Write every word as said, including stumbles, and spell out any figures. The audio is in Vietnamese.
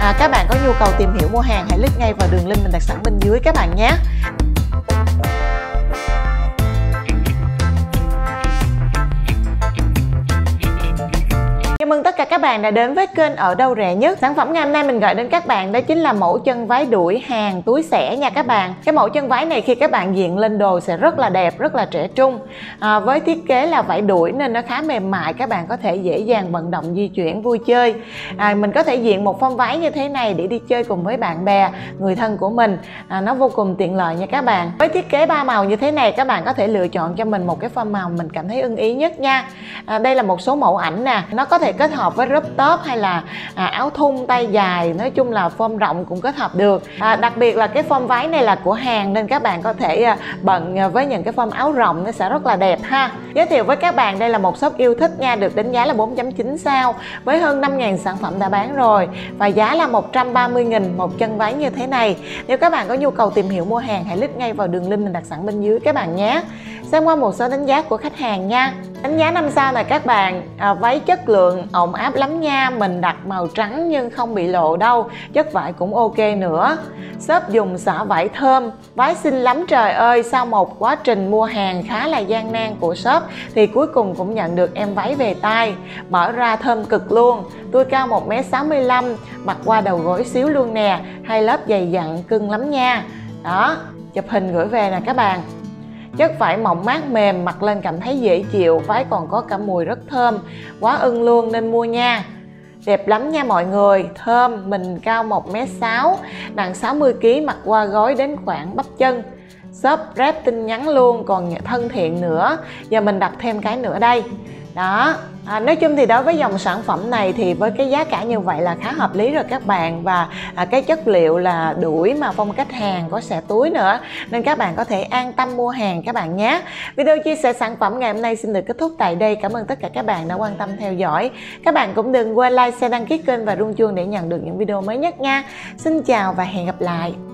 À, các bạn có nhu cầu tìm hiểu mua hàng hãy click ngay vào đường link mình đặt sẵn bên dưới các bạn nhé. Chào mừng tất cả các bạn đã đến với kênh Ở Đâu Rẻ Nhất. Sản phẩm ngày hôm nay mình gửi đến các bạn đó chính là mẫu chân váy đuổi hàng túi xẻ nha các bạn. Cái mẫu chân váy này khi các bạn diện lên đồ sẽ rất là đẹp, rất là trẻ trung. À, với thiết kế là vải đuổi nên nó khá mềm mại, các bạn có thể dễ dàng vận động di chuyển vui chơi. À, mình có thể diện một form váy như thế này để đi chơi cùng với bạn bè, người thân của mình. À, nó vô cùng tiện lợi nha các bạn. Với thiết kế ba màu như thế này các bạn có thể lựa chọn cho mình một cái form màu mình cảm thấy ưng ý nhất nha. À, đây là một số mẫu ảnh nè, nó có thể kết hợp với crop top hay là à, áo thun tay dài, nói chung là form rộng cũng kết hợp được. À, đặc biệt là cái form váy này là của Hàn nên các bạn có thể à, bận với những cái form áo rộng nó sẽ rất là đẹp ha. Giới thiệu với các bạn đây là một shop yêu thích nha, được đánh giá là bốn chấm chín sao với hơn năm nghìn sản phẩm đã bán rồi và giá là một trăm ba mươi nghìn một chân váy như thế này. Nếu các bạn có nhu cầu tìm hiểu mua hàng hãy click ngay vào đường link mình đặt sẵn bên dưới các bạn nhé. Xem qua một số đánh giá của khách hàng nha. Đánh giá năm sao này các bạn, à, váy chất lượng ổn áp lắm nha, mình đặt màu trắng nhưng không bị lộ đâu, chất vải cũng ok nữa. Shop dùng xả vải thơm, váy xinh lắm trời ơi. Sau một quá trình mua hàng khá là gian nan của shop thì cuối cùng cũng nhận được em váy về tay. Mở ra thơm cực luôn. Tôi cao một mét sáu mươi lăm, mặc qua đầu gối xíu luôn nè, hai lớp dày dặn cưng lắm nha. Đó, chụp hình gửi về nè các bạn. Chất vải mỏng mát mềm, mặc lên cảm thấy dễ chịu, váy còn có cả mùi rất thơm, quá ưng luôn nên mua nha. Đẹp lắm nha mọi người, thơm, mình cao một mét sáu, nặng sáu mươi ki lô gam, mặc qua gối đến khoảng bắp chân. Shop rep tin nhắn luôn, còn thân thiện nữa. Giờ mình đặt thêm cái nữa đây. Đó, à, nói chung thì đối với dòng sản phẩm này thì với cái giá cả như vậy là khá hợp lý rồi các bạn. Và à, cái chất liệu là đuổi mà phong cách Hàn, có xẻ túi nữa nên các bạn có thể an tâm mua hàng các bạn nhé. Video chia sẻ sản phẩm ngày hôm nay xin được kết thúc tại đây. Cảm ơn tất cả các bạn đã quan tâm theo dõi. Các bạn cũng đừng quên like, share, đăng ký kênh và rung chuông để nhận được những video mới nhất nha. Xin chào và hẹn gặp lại.